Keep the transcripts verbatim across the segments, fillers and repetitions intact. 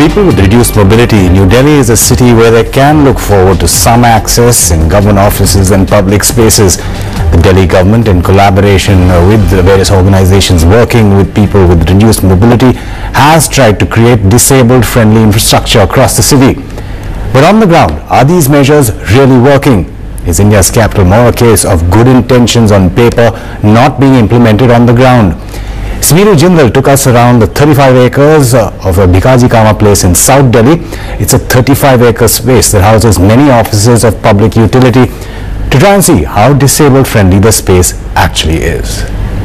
people with reduced mobility, New Delhi is a city where they can look forward to some access in government offices and public spaces. The Delhi government, in collaboration with the various organizations working with people with reduced mobility, has tried to create disabled-friendly infrastructure across the city. But on the ground, are these measures really working? Is India's capital more a case of good intentions on paper not being implemented on the ground? Smeenu Jindal took us around the thirty-five acres of a Bikaji Kama place in South Delhi. It's a thirty-five acre space that houses many offices of public utility, to try and see how disabled friendly the space actually is.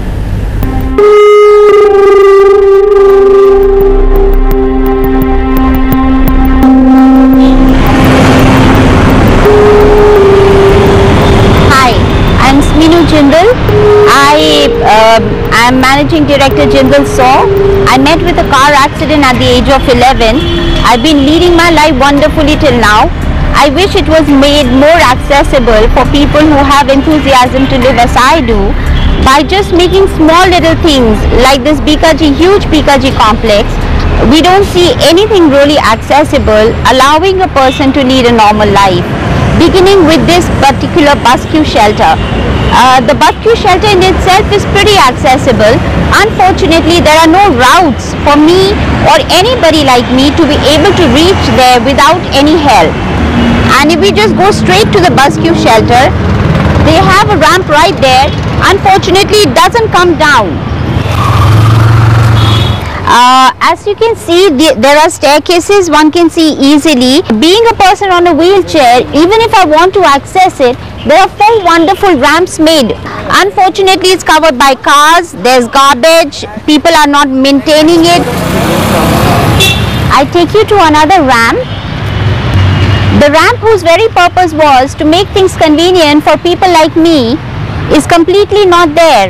Hi, I'm Smeenu Jindal. I uh, am Managing Director Jindal Saw. I met with a car accident at the age of eleven. I've been leading my life wonderfully till now. I wish it was made more accessible for people who have enthusiasm to live as I do, by just making small little things like this Bikaji, huge Bikaji complex. We don't see anything really accessible, allowing a person to lead a normal life. Beginning with this particular bus queue shelter. Uh, the bus queue shelter in itself is pretty accessible. Unfortunately, there are no routes for me or anybody like me to be able to reach there without any help. And if we just go straight to the bus queue shelter, they have a ramp right there. Unfortunately, it doesn't come down. Uh, as you can see, the, there are staircases one can see easily. Being a person on a wheelchair, even if I want to access it, there are four wonderful ramps made. Unfortunately, it's covered by cars, there's garbage, people are not maintaining it. I take you to another ramp. The ramp, whose very purpose was to make things convenient for people like me, is completely not there.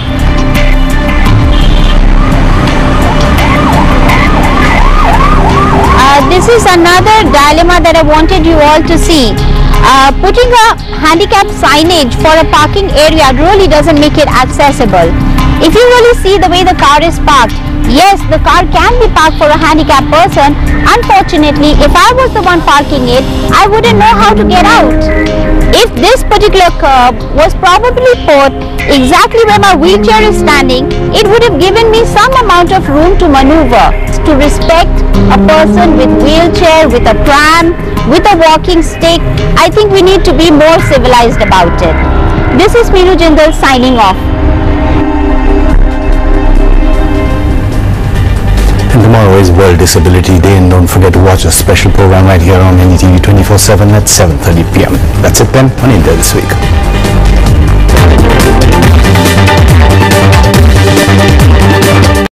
Uh, this is another dilemma that I wanted you all to see. Uh, putting a handicap signage for a parking area really doesn't make it accessible. If you really see the way the car is parked, yes, the car can be parked for a handicapped person. Unfortunately, if I was the one parking it, I wouldn't know how to get out. If this particular curb was probably put exactly where my wheelchair is standing, it would have given me some amount of room to maneuver. To respect a person with wheelchair, with a pram, with a walking stick, I think we need to be more civilized about it. This is Smeenu Jindal signing off. And tomorrow is World Disability Day, and don't forget to watch a special program right here on N D T V twenty-four seven at seven thirty p m That's it then on India This Week.